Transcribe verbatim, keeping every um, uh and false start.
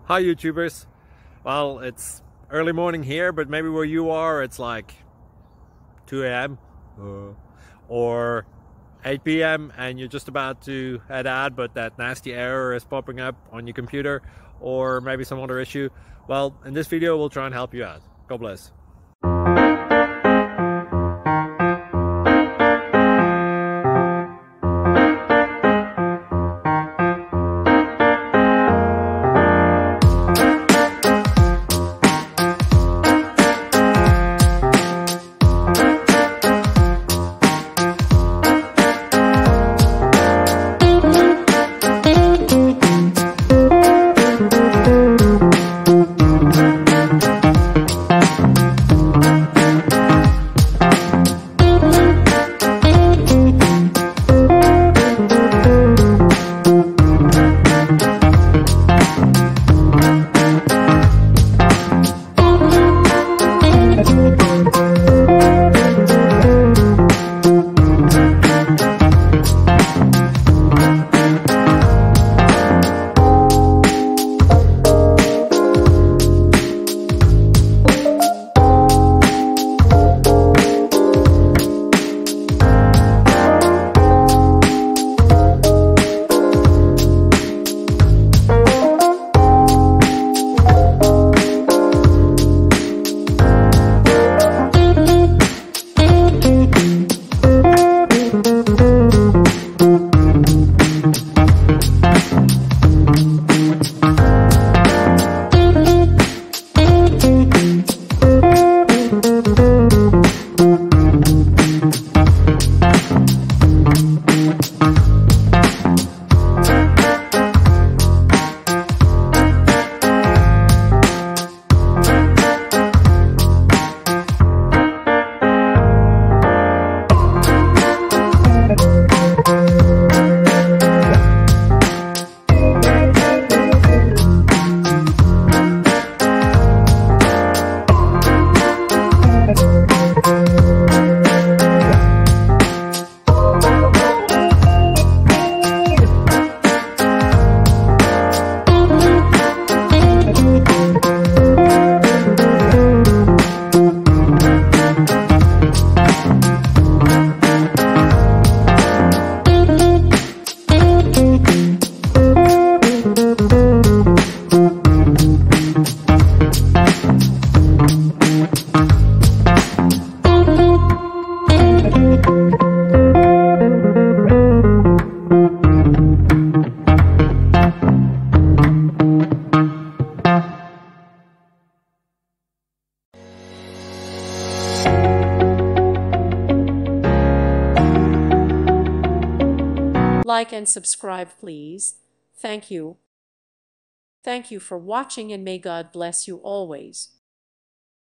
Hi YouTubers. Well, it's early morning here, but maybe where you are it's like two A M uh, or eight P M and you're just about to head out, but that nasty error is popping up on your computer, or maybe some other issue. Well, in this video we'll try and help you out. God bless. Like and subscribe, please. Thank you. Thank you for watching, and may God bless you always.